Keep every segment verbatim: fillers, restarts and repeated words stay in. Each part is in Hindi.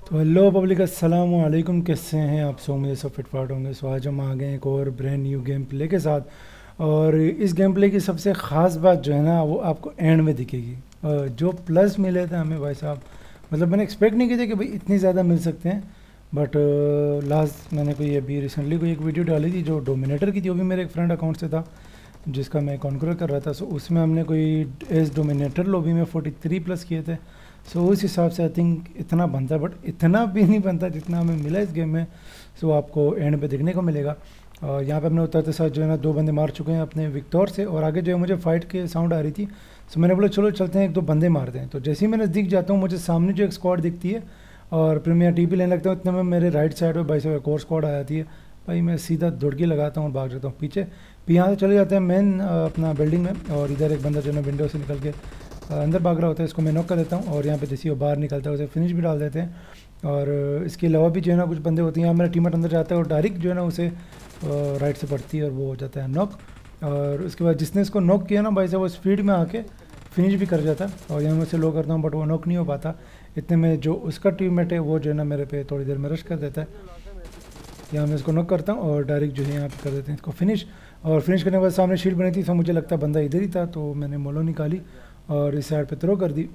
तो हेलो पब्लिक, अस्सलाम वालेकुम। कैसे हैं आप? सो मुझे सब फिटफाट होंगे। सो आज हम आ गए एक और ब्रांड न्यू गेम प्ले के साथ। और इस गेम प्ले की सबसे ख़ास बात जो है ना, वो आपको एंड में दिखेगी। और जो प्लस मिले थे हमें भाई साहब, मतलब मैंने एक्सपेक्ट नहीं किया था कि भाई इतने ज़्यादा मिल सकते हैं। बट लास्ट मैंने कोई अभी रिसेंटली कोई एक वीडियो डाली थी जो डोमिनेटर की थी, वो भी मेरे एक फ्रेंड अकाउंट से था जिसका मैं कॉन्करर कर रहा था। सो उसमें हमने कोई एस डोमिनेटर लॉबी में फोर्टी थ्री प्लस किए थे। सो उस हिसाब से आई थिंक इतना बनता है, बट इतना भी नहीं बनता जितना हमें मिला इस गेम में। सो आपको एंड पे देखने को मिलेगा। और यहाँ पे हमने उतरते साथ जो है ना दो बंदे मार चुके हैं अपने विक्टोर से, और आगे जो है मुझे फाइट के साउंड आ रही थी। सो मैंने बोला चलो चलते हैं, एक दो बंदे मारते हैं। तो जैसे ही मैंने दिख जाता हूँ, मुझे सामने जो एक स्क्वाड दिखती है और फिर मैं टी पी लेने लगता हूँ, इतने में मेरे राइट साइड में भाई साहब एक और स्क्वाड आ जाती है। भाई मैं सीधा दौड़की लगाता हूँ और भाग जाता हूँ पीछे। फिर यहाँ से चले जाते हैं मेन अपना बिल्डिंग में, और इधर एक बंदा जो है ना विंडो से निकल के अंदर भाग रहा होता है, इसको मैं नॉक कर देता हूँ। और यहाँ पे जैसे वो बाहर निकलता है उसे फिनिश भी डाल देते हैं। और इसके अलावा भी जो है ना कुछ बंदे होते हैं, यहाँ मेरा टीममेट अंदर जाता है और डायरेक्ट जो है ना उसे राइट से पड़ती है और वो हो जाता है नॉक। और उसके बाद जिसने इसको नॉक किया ना भाई साहब, वो स्पीड में आके फिनिश भी कर जाता है। और यहाँ मैं उसे लो करता हूँ बट वो नॉक नहीं हो पाता। इतने में जो उसका टीममेट है वो जो है ना मेरे पे थोड़ी देर में रश कर देता है। यहाँ मैं इसको नॉक करता हूँ और डायरेक्ट जो है यहाँ पे कर देते हैं इसको फिनिश। और फिनिश करने के बाद सामने शील्ड बनी थी, तो मुझे लगता है बंदा इधर ही था, तो मैंने मोलो निकाली और इस साइड पे थ्रो कर दी।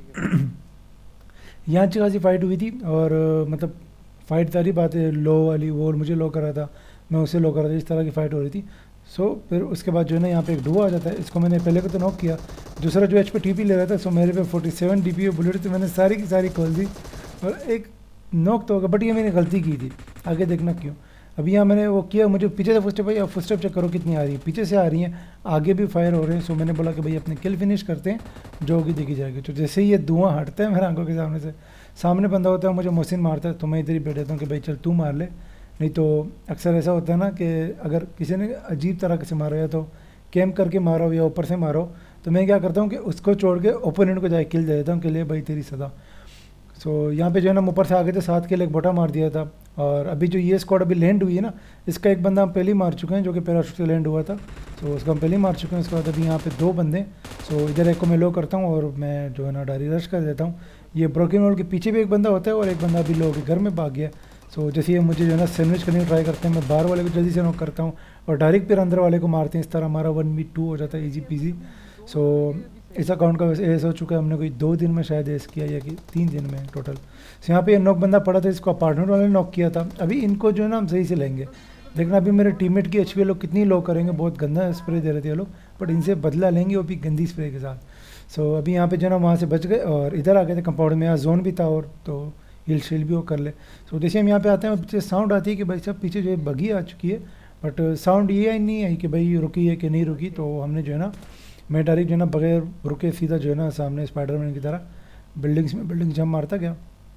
यहाँ अच्छी खासी फाइट हुई थी, और मतलब फाइट सारी बातें लो वाली, वो मुझे लो कर रहा था, मैं उसे लो कर रहा था, इस तरह की फ़ाइट हो रही थी। सो फिर उसके बाद जो है ना यहाँ पे एक डुओ आ जाता है, इसको मैंने पहले को तो नॉक किया। दूसरा जो एच पे टी पी ले रहा था, सो मेरे पे forty seven D P bullet, तो मैंने सारी की सारी खोल दी और एक नॉक तो होगा। बट ये मैंने गलती की थी, आगे देखना क्यों। अभी यहाँ मैंने वो किया, मुझे पीछे से फुटस्टेप आई, अब फुटस्टेप चेक करो कितनी आ रही है, पीछे से आ रही हैं, आगे भी फायर हो रहे हैं। सो मैंने बोला कि भाई अपने किल फिनिश करते हैं जो होगी देखी जाएगी। तो जैसे ही ये धुआं हटता है मेरे आंखों के सामने से, सामने बंदा होता है मुझे मोहसिन मारता है, तो मैं इधर ही बैठ जाता हूँ कि भाई चल तू मार ले। नहीं तो अक्सर ऐसा होता है ना कि अगर किसी ने अजीब तरह से मारा या तो कैम्प करके मारो या ऊपर से मारो, तो मैं क्या करता हूँ कि उसको छोड़ के ओपोनेंट को जाए किल दे देता हूँ कि ले भाई तेरी सदा। सो so, यहाँ पे जो है ना ऊपर से आगे थे, साथ के लिए एक बोटा मार दिया था। और अभी जो ये स्क्वाड अभी लैंड हुई है ना, इसका एक बंदा हम पहले ही मार चुके हैं जो कि पैराशूट से लैंड हुआ था। सो so, उसका हम पहले ही मार चुके हैं। उसके बाद अभी यहाँ पे दो बंदे। सो so, इधर एक को मैं लो करता हूँ और मैं जो है ना डायरी रश कर देता हूँ। ये ब्रोकन वॉल के पीछे भी एक बंदा होता है और एक बंदा अभी लो के घर में भाग गया। सो so, जैसे ये मुझे जो है ना सैंडविच करने की ट्राई करते हैं, मैं बाहर वाले को जल्दी से नॉक करता हूँ और डायरेक्ट फिर अंदर वाले को मारते हैं। इस तरह हमारा वन वी टू हो जाता है, ईजी पीजी। सो इस अकाउंट का वैसे ऐसा हो चुका है, हमने कोई दो दिन में शायद ऐसा किया या कि तीन दिन में टोटल। सो यहाँ पे ये नॉक बंदा पड़ा था, इसको अपार्टमेंट वाले ने नॉक किया था। अभी इनको जो है ना हम सही से लेंगे, देखना अभी मेरे टीममेट की एचपी लोग कितनी लो करेंगे। बहुत गंदा स्प्रे दे रहे थे ये लोग, बट इनसे बदला लेंगे वो भी गंदी स्प्रे के साथ। सो अभी यहाँ पे जो है ना वहाँ से बच गए और इधर आ गए थे कंपाउंड में। यहाँ जोन भी था और तो हिल शील भी वो कर ले। सो जैसे हम यहाँ पे आते हैं, पीछे साउंड आती है कि भाई सब पीछे जो है बगी आ चुकी है, बट साउंड ये नहीं आई कि भाई रुकी है कि नहीं रुकी। तो हमने जो है ना, मैं डायरेक्ट जो है ना बगैर रुके सीधा जो है ना सामने स्पाइडरमैन की तरह बिल्डिंग्स में बिल्डिंग जम मारता गया।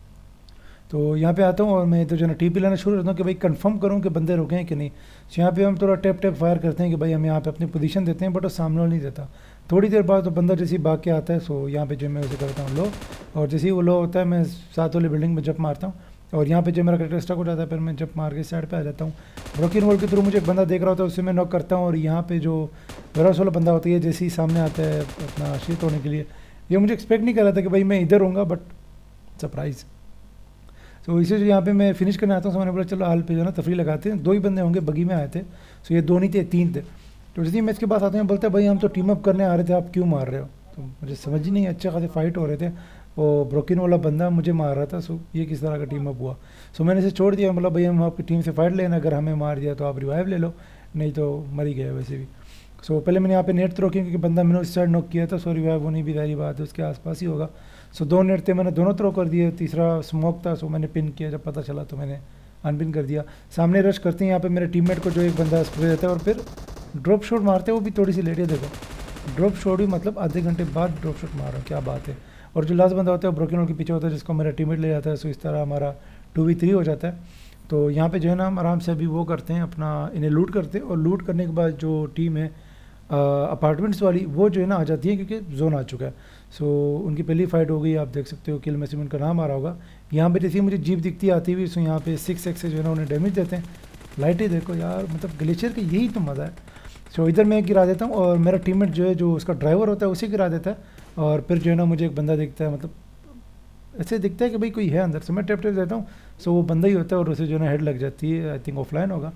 तो यहाँ पे आता हूँ और मैं तो जो है ना टी पी लाना शुरू करता हूँ कि भाई कंफर्म करूँ कि बंदे रुके हैं कि नहीं। तो यहाँ पे हम थोड़ा टैप टैप फायर करते हैं कि भाई हम यहाँ पे अपनी पोजीशन देते हैं, बट वो सामने वाला नहीं देता। थोड़ी देर बाद तो बंदा जैसे ही भाग के आता है, सो यहाँ पे जो मैं उसे करता हूँ लो, और जैसे ही वो लो होता है मैं साथ वाली बिल्डिंग में जंप मारता हूँ। और यहाँ पे जो मेरा करेक्टर स्टक हो जाता है, फिर मैं जंप मार के साइड पे आ जाता हूँ। ब्रोकन वॉल के थ्रू मुझे एक बंदा देख रहा होता है, उससे मैं नॉक करता हूँ। और यहाँ पे जो वेयरहाउस वाला बंदा होता है, जैसे ही सामने आता है अपना शीट होने के लिए, ये मुझे एक्सपेक्ट नहीं कर रहा था कि भाई मैं इधर हूँगा, बट सरप्राइज़। तो इसे जो यहाँ पे मैं फिनिश करने आता हूँ, तो मैंने बोला चलो हाल पे जो है ना तफरी लगाते हैं। दो ही बंदे होंगे, बगी में आए थे। सो ये दो नहीं थे, तीन थे। तो जैसे ही मैं इसके पास आता हूँ, बोलते हैं भाई हम तो टीम अप करने आ रहे थे, आप क्यों मार रहे हो। तो मुझे समझ ही नहीं, अच्छे खासे फाइट हो रहे थे, वो ब्रोकन वाला बंदा मुझे मार रहा था। सो ये किस तरह का टीम अप हुआ। सो मैंने इसे छोड़ दिया, मतलब भाई हम आपकी टीम से फाइट लेना, अगर हमें मार दिया तो आप रिवाइव ले लो, नहीं तो मर ही गया वैसे भी। सो पहले मैंने यहाँ पे नेट थ्रो किया क्योंकि बंदा मैंने उस साइड नॉक किया था। सो रिवाइव होनी भी सारी बात है, उसके आसपास ही होगा। सो दो नेट थे, मैंने दोनों थ्रो कर दिए। तीसरा स्मोक था, सो मैंने पिन किया, जब पता चला तो मैंने अनपिन कर दिया। सामने रश करते हैं यहाँ पे मेरे टीममेट को, जो एक बंदा स्प्रे देता है और फिर ड्रॉप शॉट मारते हैं, वो भी थोड़ी सी लेट है। देखो ड्रॉप शॉट भी मतलब आधे घंटे बाद ड्रॉप शॉट मार रहा, क्या बात है। और जो लास्ट बंदा होता है वो ब्रोकन वॉल के पीछे होता है, जिसको मेरा टीममेट ले जाता है। सो इस तरह हमारा टू वी थ्री हो जाता है। तो यहाँ पे जो है ना हम आराम से अभी वो करते हैं, अपना इन्हें लूट करते हैं। और लूट करने के बाद जो टीम है अपार्टमेंट्स वाली, वो जो है ना आ जाती है क्योंकि जोन आ चुका है। सो उनकी पहली फाइट हो गई, आप देख सकते हो किल मैसी में उनका नाम आ रहा होगा। यहाँ पे जैसे मुझे जीप दिखती आती हुई, सो यहाँ पे सिक्स एक्स से जो है ना उन्हें डैमेज देते हैं। लाइटें देखो यार, मतलब ग्लेशियर का यही तो मज़ा है। सो इधर मैं गिरा देता हूँ और मेरा टीममेट जो है, जो उसका ड्राइवर होता है, उसे गिरा देता है। और फिर जो है ना मुझे एक बंदा दिखता है, मतलब ऐसे दिखता है कि भाई कोई है अंदर, सो मैं टैप टैप देता हूँ, सो वो बंदा ही होता है और उसे जो है ना हेड लग जाती है, आई थिंक ऑफलाइन होगा।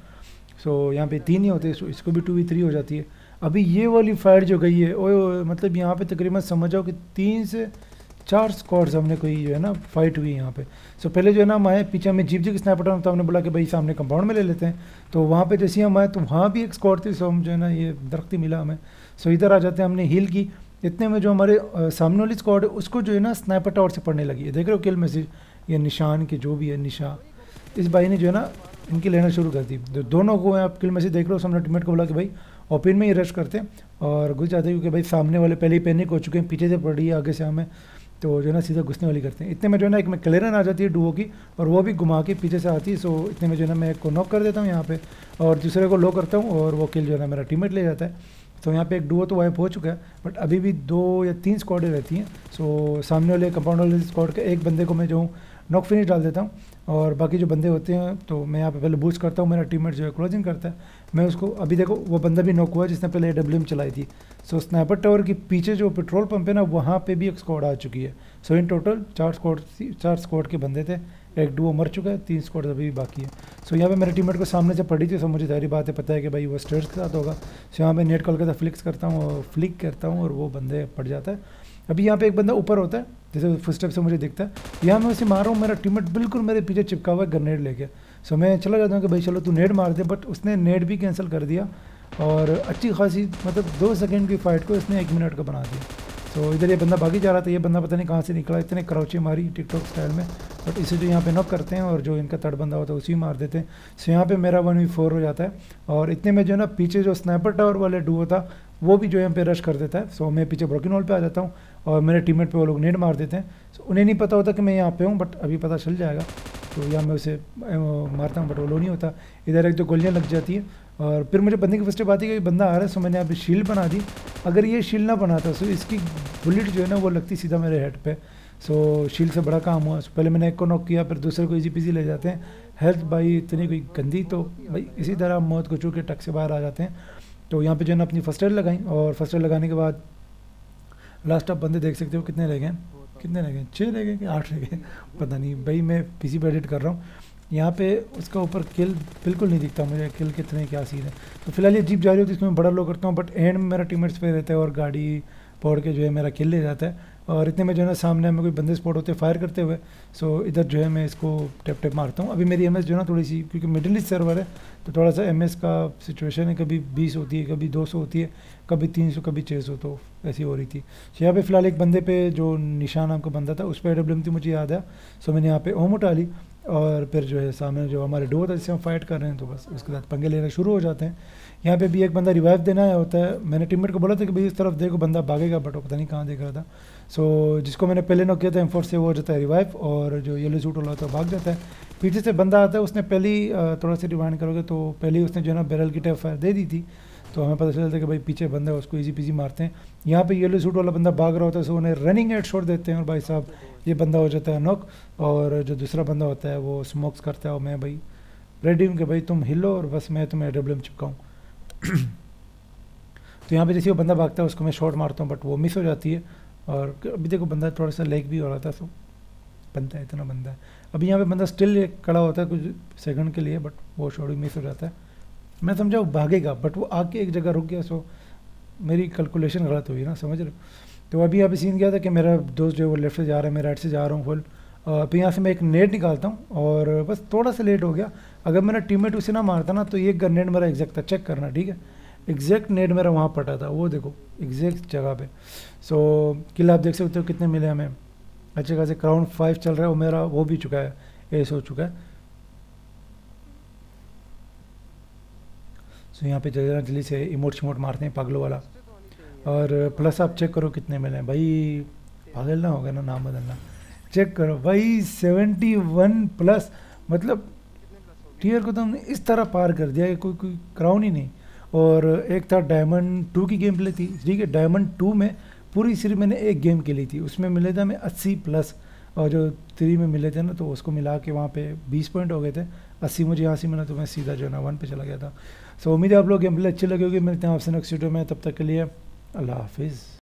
सो यहाँ पे तीन ही होते हैं, सो इसको भी टू वी थ्री हो जाती है। अभी ये वाली फाइट जो गई है, ओए ओए, मतलब यहाँ पे तकरीबन समझ जाओ कि तीन से चार स्क्वाड्स हमने कोई जो है ना फाइट हुई यहाँ पे। सो पहले जो है ना हम आए, पीछे हमें जीप जी की स्नैपर डाउन, तो हमने बोला कि भाई सामने कंपाउंड में ले लेते हैं। तो वहाँ पे जैसे हम आए तो वहाँ भी एक स्क्वाड थी, सो हम जो है ना ये दरख्ती मिला हमें, सो इधर आ जाते हैं, हमने हील की। इतने में जो हमारे अ, सामने वाली स्क्वाड है उसको जो है ना स्नैपर टावर से पड़ने लगी है, देख रहे हो किल मैसेज, ये निशान के जो भी है निशा, इस भाई ने जो है ना इनकी लेना शुरू कर दी। दो, दोनों को आप किल मैसेज देख रहे हो, हमने टीममेट को बोला कि भाई ओपन में ही रश करते हैं और घुस जाते हैं, क्योंकि भाई सामने वाले पहले ही पैनिक हो चुके हैं, पीछे से पड़ रही है आगे से हमें, तो जो है ना सीधा घुसने वाली करते हैं। इतने में जो है ना एक में क्लेरन आ जाती है डुओ की, और वो भी घुमा के पीछे से आती है। सो इतने में जो है ना मैं एक को नॉक कर देता हूँ यहाँ पे, और दूसरे को लो करता हूँ, और वो किल जो है ना मेरा टीममेट ले जाता है। तो यहाँ पे एक डुओ तो वाइप हो चुका है, बट अभी भी दो या तीन स्क्वाडें रहती हैं। सो सामने वाले कंपाउंड वाले स्क्वाड के एक बंदे को मैं जो हूँ नॉक फिनिश डाल देता हूँ, और बाकी जो बंदे होते हैं तो मैं यहाँ पे पहले बूस्ट करता हूँ, मेरा टीममेट जो है क्लोजिंग करता है, मैं उसको, अभी देखो वो बंदा भी नॉक हुआ है जिसने पहले डब्ल्यू एम चलाई थी। सो स्नैपर टावर के पीछे जो पेट्रोल पंप है ना, वहाँ पे भी एक स्क्वाड आ चुकी है। सो इन टोटल चार स्क्वाड चार स्क्वाड के बंदे थे, एक डुओ मर चुका है, तीन स्क्वाड अभी भी बाकी है। सो यहाँ पे मेरे टीममेट को सामने से पड़ी थी, सो मुझे सारी बात है पता है कि भाई वो स्टेयर्स के साथ होगा। सो यहाँ पे नेट कॉल के साथ फ्लिक्स करता हूँ और फ्लिक करता हूँ और वो बंदे पड़ जाता है। अभी यहाँ पे एक बंदा ऊपर होता है, जैसे फुटस्टेप से मुझे दिखता है, यहाँ मैं उसे मार रहा हूँ, मेरा टीममेट बिल्कुल मेरे पीछे चिपका हुआ है ग्रेनेड लेके। सो मैं चला जाता हूँ कि भाई चलो तू नेड मार दे, बट उसने नेड भी कैंसिल कर दिया, और अच्छी खासी मतलब दो सेकंड की फाइट को इसने एक मिनट का बना दिया। सो इधर ये बंदा भागी जा रहा था, ये बंदा पता नहीं कहाँ से निकला, इतने क्राउची मारी टिकटॉक स्टाइल में, बट इसे जो यहाँ पे नॉक करते हैं और जो इनका तड़ बंदा होता है उसी मार देते हैं। सो यहाँ पे मेरा वन वी फोर हो जाता है, और इतने में जो है ना पीछे जो स्नैपर टावर वाले डुओ था वो भी जो यहाँ पे रश कर देता है। सो मैं पीछे ब्रोकन वॉल पे आ जाता हूँ, और मेरे टीममेट पे वो लोग नेड मार देते हैं। सो उन्हें नहीं पता होता कि मैं यहाँ पे हूँ, बट अभी पता चल जाएगा। तो यहाँ मैं उसे मारता हूँ, बट वो लो नहीं होता, इधर एक दो गोलियाँ लग जाती है, और फिर मुझे बंदे की फर्स्ट बात है कि बंदा आ रहा है। सो मैंने यहाँ पे शील्ड बना दी, अगर ये शील्ड ना बनाता सो इसकी बुलेट जो है ना वो लगती सीधा मेरे हेड पे। सो शील्ड से बड़ा काम हुआ। सो पहले मैंने एक को नॉक किया, फिर दूसरे को इजी पीजी ले जाते हैं। हेल्थ भाई इतनी कोई गंदी, तो भाई इसी तरह हम मौत को छू के टक से बाहर आ जाते हैं। तो यहाँ पे जो है ना अपनी फर्स्ट एड लगाई, और फर्स्ट एड लगाने के बाद लास्ट आप बंदे देख सकते हो कितने रह गए, कितने रह गए, छः रह गए कि आठ रह गए पता नहीं भाई, मैं पीसी पे एडिट कर रहा हूँ। यहाँ पे उसका ऊपर किल बिल्कुल नहीं दिखता मुझे, किल कितने क्या सीन है। तो फिलहाल ये जीप जा रही होती है, इसमें बड़ा लो करता हूँ, बट एंड में मेरा टीममेट्स पे रहता है और गाड़ी पौड़ के जो है मेरा किल ले जाता है। और इतने में जो है ना सामने हमें कोई बंदे स्पॉट होते हैं फायर करते हुए। सो इधर जो है मैं इसको टैप टैप मारता हूँ। अभी मेरी एमएस जो है ना थोड़ी सी, क्योंकि मिडिल ईस्ट सर्वर है तो थोड़ा सा एमएस का सिचुएशन है, कभी बीस होती है, कभी दो सौ होती है, कभी तीन सौ, कभी छः सौ, तो ऐसी हो रही थी। सो यहाँ पे फिलहाल एक बंदे पे जो निशान नाम का बंदा था उस पर डब्ल्यू थी, मुझे याद है। सो मैंने यहाँ पे ओम उठा ली, और फिर जो है सामने जो हमारे डो था जिससे हम फाइट कर रहे हैं, तो बस उसके साथ पंगे लेना शुरू हो जाते हैं। यहाँ पे भी एक बंदा रिवाइव देना है होता है, मैंने टीममेट को बोला था कि भाई इस तरफ देखो बंदा भागेगा, बट वो पता नहीं कहाँ देख रहा था। सो जिसको मैंने पहले नॉक किया था एम फोर से, वो हो जाता है रिवाइव, और जो येलो सूट वाला होता है भाग जाता है। पीछे से बंदा आता है, उसने पहली थोड़ा सा रिवाइंड करोगे तो पहले उसने जो है ना बैरल की टैप फायर दे दी थी, तो हमें पता चलता है कि भाई पीछे बंदा है, उसको इजी पीजी मारते हैं। यहाँ पे येलो सूट वाला बंदा भाग रहा होता है, सो उन्हें रनिंग हेड शॉट देते हैं, और भाई साहब ये बंदा हो जाता है नॉक। और जो दूसरा बंदा होता है वो स्मोक्स करता है, और मैं भाई रेडी हूँ कि भाई तुम हिलो और बस मैं तुम्हें डब्ल्यू एम चिपकाऊँ। तो यहाँ पे जैसे वो बंदा भागता है उसको मैं शॉट मारता हूँ, बट वो मिस हो जाती है। और अभी देखो बंदा थोड़ा सा लेग भी हो रहा था, सो बनता है इतना बंदा है। अभी यहाँ पे बंदा स्टिल खड़ा होता है कुछ सेकंड के लिए, बट वो शॉट भी मिस हो जाता है। मैं समझा वो भागेगा, बट वो आके एक जगह रुक गया, सो मेरी कैलकुलेशन गलत हुई ना, समझ रहे हो। तो अभी यहाँ पे सीन क्या था कि मेरा दोस्त जो है वो लेफ्ट से जा रहा है, मैं राइट से जा रहा हूँ फुल। फिर यहाँ से मैं एक नेट निकालता हूँ, और बस थोड़ा सा लेट हो गया। अगर मेरा टीममेट उसे ना मारता ना तो ये ग्रेनेड मेरा एग्जैक्ट था, चेक करना ठीक है, एग्जैक्ट नेट मेरा वहाँ पटा था, वो देखो एग्जैक्ट जगह पे। सो किल आप देख सकते हो कितने मिले हमें, अच्छे खासे क्राउन फाइव चल रहा है, वो मेरा वो भी चुका है, एस हो चुका है। सो यहाँ पे जल्दी जल्दी से इमोट शिमोट मारते हैं पागलों वाला। और प्लस आप चेक करो कितने मिले हैं भाई, पागल ना होगा ना नाम बदलना, चेक करो भाई सेवेंटी वन प्लस, मतलब टीयर को तो हमने इस तरह पार कर दिया कि कोई कोई क्राउन ही नहीं। और एक था डायमंड टू की गेम प्ले थी, ठीक है, डायमंड टू में पूरी सिर्फ मैंने एक गेम खेली थी, उसमें मिले थे हमें अस्सी प्लस, और जो थ्री में मिले थे ना तो उसको मिला के वहाँ पे बीस पॉइंट हो गए थे। अस्सी मुझे यहाँ से मिला तो मैं सीधा जो है ना वन पे चला गया था। सो उम्मीद है आप लोग गेम प्ले अच्छी लगी होगी। मिलते हैं आपसे नेक्स्ट वीडियो में, तब तक के लिए अल्लाह हाफिज़।